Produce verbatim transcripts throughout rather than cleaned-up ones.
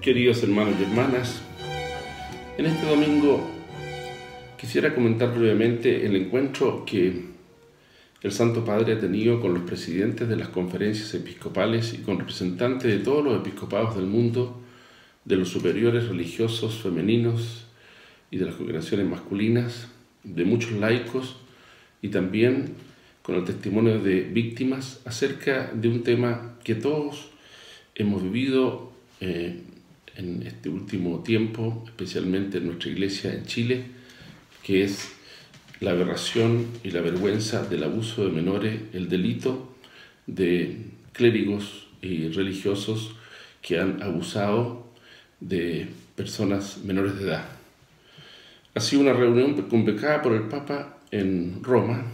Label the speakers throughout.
Speaker 1: Queridos hermanos y hermanas, en este domingo quisiera comentar brevemente el encuentro que el Santo Padre ha tenido con los presidentes de las conferencias episcopales y con representantes de todos los episcopados del mundo, de los superiores religiosos femeninos y de las congregaciones masculinas, de muchos laicos y también con el testimonio de víctimas acerca de un tema que todos hemos vivido eh, en este último tiempo, especialmente en nuestra iglesia en Chile, que es la aberración y la vergüenza del abuso de menores, el delito de clérigos y religiosos que han abusado de personas menores de edad. Ha sido una reunión convocada por el Papa en Roma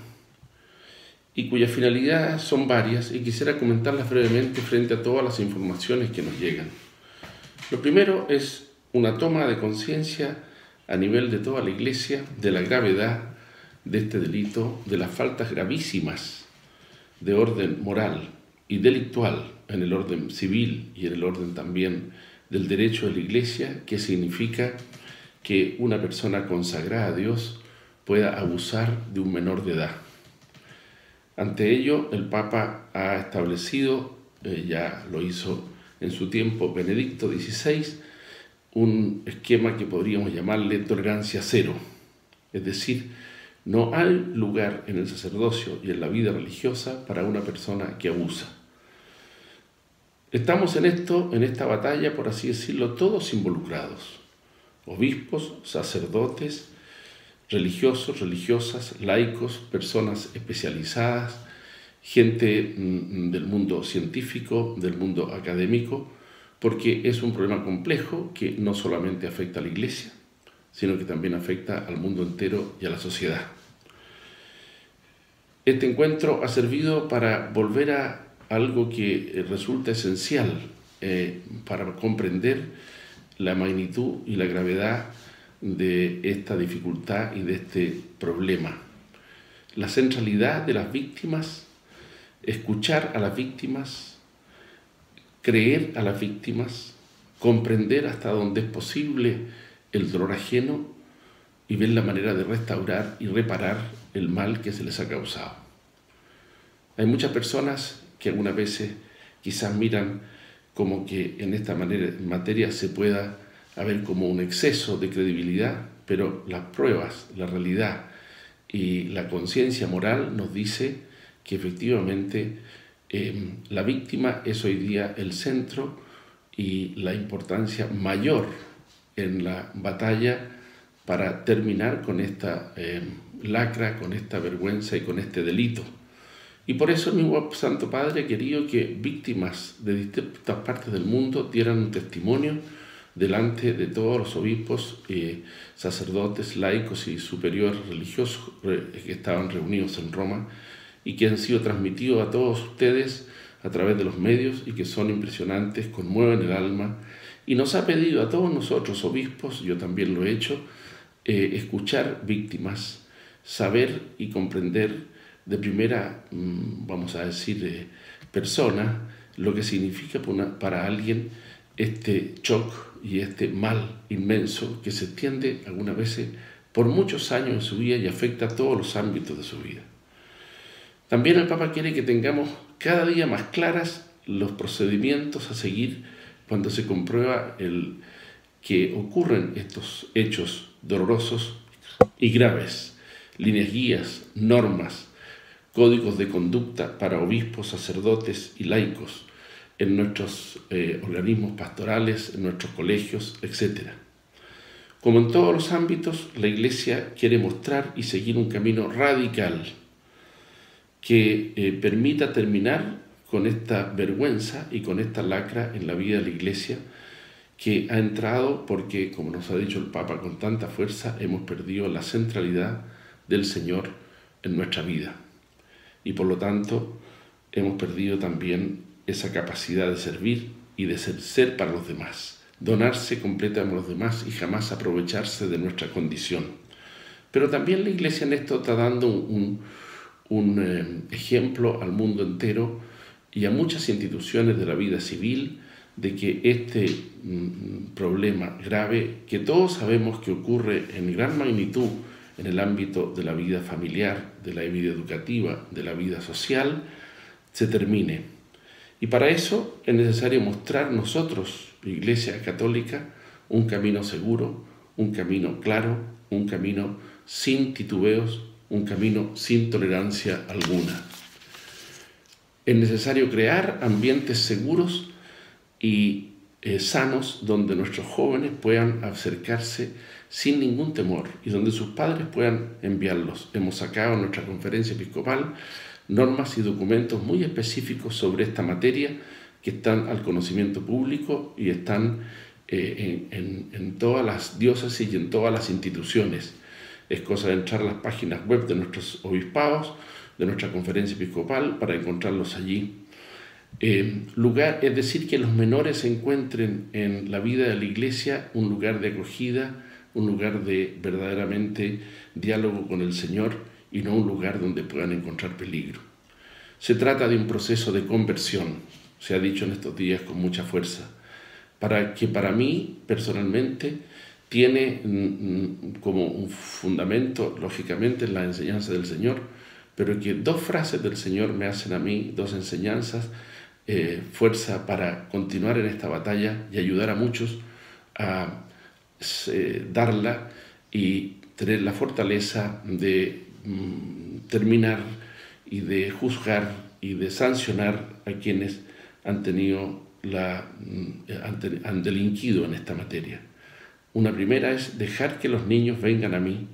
Speaker 1: y cuya finalidad son varias y quisiera comentarlas brevemente frente a todas las informaciones que nos llegan. Lo primero es una toma de conciencia a nivel de toda la Iglesia de la gravedad de este delito, de las faltas gravísimas de orden moral y delictual en el orden civil y en el orden también del derecho de la Iglesia, que significa que una persona consagrada a Dios pueda abusar de un menor de edad. Ante ello, el Papa ha establecido, eh, ya lo hizo en su tiempo Benedicto dieciséis, un esquema que podríamos llamarle tolerancia cero. Es decir, no hay lugar en el sacerdocio y en la vida religiosa para una persona que abusa. Estamos en esto, en esta batalla, por así decirlo, todos involucrados. Obispos, sacerdotes, religiosos, religiosas, laicos, personas especializadas, gente mm, del mundo científico, del mundo académico, porque es un problema complejo que no solamente afecta a la Iglesia, sino que también afecta al mundo entero y a la sociedad. Este encuentro ha servido para volver a algo que resulta esencial eh, para comprender la magnitud y la gravedad de esta dificultad y de este problema. La centralidad de las víctimas, escuchar a las víctimas, creer a las víctimas, comprender hasta donde es posible el dolor ajeno y ver la manera de restaurar y reparar el mal que se les ha causado. Hay muchas personas que algunas veces quizás miran como que en esta manera, en materia se pueda haber como un exceso de credibilidad, pero las pruebas, la realidad y la conciencia moral nos dice que efectivamente eh, la víctima es hoy día el centro y la importancia mayor en la batalla para terminar con esta eh, lacra, con esta vergüenza y con este delito. Y por eso el mismo Santo Padre ha querido que víctimas de distintas partes del mundo dieran un testimonio delante de todos los obispos, eh, sacerdotes, laicos y superiores religiosos eh, que estaban reunidos en Roma y que han sido transmitidos a todos ustedes a través de los medios y que son impresionantes, conmueven el alma, y nos ha pedido a todos nosotros, obispos, yo también lo he hecho, eh, escuchar víctimas, saber y comprender de primera, mmm, vamos a decir, eh, persona, lo que significa para, una, para alguien este shock y este mal inmenso que se extiende algunas veces por muchos años en su vida y afecta a todos los ámbitos de su vida. También el Papa quiere que tengamos cada día más claras los procedimientos a seguir cuando se comprueba el que ocurren estos hechos dolorosos y graves, líneas guías, normas, códigos de conducta para obispos, sacerdotes y laicos en nuestros eh, organismos pastorales, en nuestros colegios, etcétera. Como en todos los ámbitos, la Iglesia quiere mostrar y seguir un camino radical que eh, permita terminar con esta vergüenza y con esta lacra en la vida de la Iglesia que ha entrado porque, como nos ha dicho el Papa con tanta fuerza, hemos perdido la centralidad del Señor en nuestra vida. Y por lo tanto, hemos perdido también esa capacidad de servir y de ser, ser para los demás, donarse completamente a los demás y jamás aprovecharse de nuestra condición. Pero también la Iglesia en esto está dando un, un eh, ejemplo al mundo entero y a muchas instituciones de la vida civil de que este mm, problema grave, que todos sabemos que ocurre en gran magnitud en el ámbito de la vida familiar, de la vida educativa, de la vida social, se termine. Y para eso es necesario mostrar nosotros, Iglesia Católica, un camino seguro, un camino claro, un camino sin titubeos, un camino sin tolerancia alguna. Es necesario crear ambientes seguros y eh, sanos donde nuestros jóvenes puedan acercarse sin ningún temor y donde sus padres puedan enviarlos. Hemos sacado en nuestra conferencia episcopal normas y documentos muy específicos sobre esta materia que están al conocimiento público y están eh, en, en, en todas las diócesis y en todas las instituciones. Es cosa de entrar a las páginas web de nuestros obispados, de nuestra conferencia episcopal, para encontrarlos allí. Eh, lugar, es decir, que los menores encuentren en la vida de la Iglesia un lugar de acogida, un lugar de verdaderamente diálogo con el Señor y no un lugar donde puedan encontrar peligro. Se trata de un proceso de conversión, se ha dicho en estos días con mucha fuerza, para que para mí personalmente tiene mm, como un fundamento, lógicamente, en la enseñanza del Señor, pero que dos frases del Señor me hacen a mí, dos enseñanzas, eh, fuerza para continuar en esta batalla y ayudar a muchos a eh, darla y tener la fortaleza de mm, terminar y de juzgar y de sancionar a quienes han tenido la, han, han delinquido en esta materia. Una primera es dejar que los niños vengan a mí.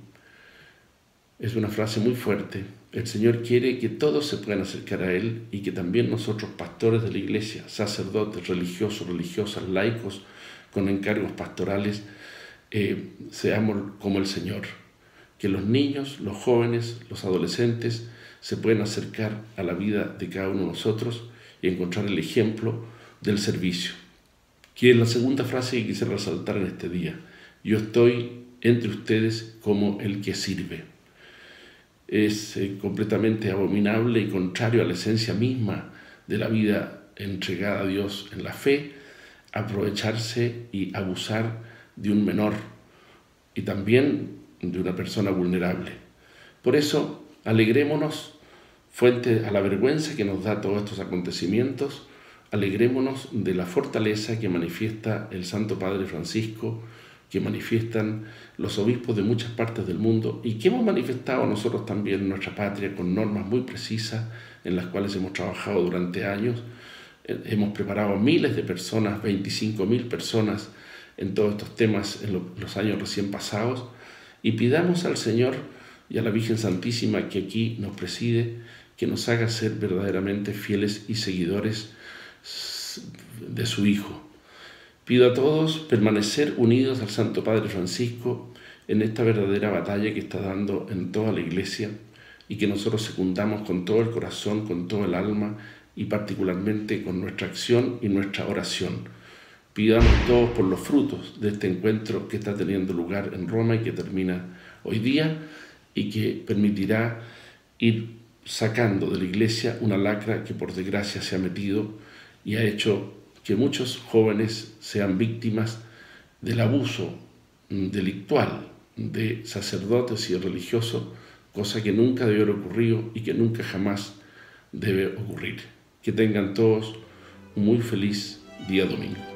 Speaker 1: Es una frase muy fuerte. El Señor quiere que todos se puedan acercar a Él y que también nosotros, pastores de la Iglesia, sacerdotes, religiosos, religiosas, laicos, con encargos pastorales, eh, seamos como el Señor. Que los niños, los jóvenes, los adolescentes se pueden acercar a la vida de cada uno de nosotros y encontrar el ejemplo del servicio. Que es la segunda frase que quise resaltar en este día. Yo estoy entre ustedes como el que sirve. Es eh, completamente abominable y contrario a la esencia misma de la vida entregada a Dios en la fe, aprovecharse y abusar de un menor y también de una persona vulnerable. Por eso, alegrémonos, fuente a la vergüenza que nos da todos estos acontecimientos, alegrémonos de la fortaleza que manifiesta el Santo Padre Francisco, que manifiestan los obispos de muchas partes del mundo y que hemos manifestado nosotros también en nuestra patria con normas muy precisas en las cuales hemos trabajado durante años. Hemos preparado a miles de personas, veinticinco mil personas en todos estos temas en los años recién pasados, y pidamos al Señor y a la Virgen Santísima que aquí nos preside, que nos haga ser verdaderamente fieles y seguidores de su Hijo. Pido a todos permanecer unidos al Santo Padre Francisco en esta verdadera batalla que está dando en toda la Iglesia y que nosotros secundamos con todo el corazón, con todo el alma y particularmente con nuestra acción y nuestra oración. Pidamos todos por los frutos de este encuentro que está teniendo lugar en Roma y que termina hoy día y que permitirá ir sacando de la Iglesia una lacra que por desgracia se ha metido y ha hecho que muchos jóvenes sean víctimas del abuso delictual de sacerdotes y religiosos, cosa que nunca debe haber ocurrido y que nunca jamás debe ocurrir. Que tengan todos un muy feliz día domingo.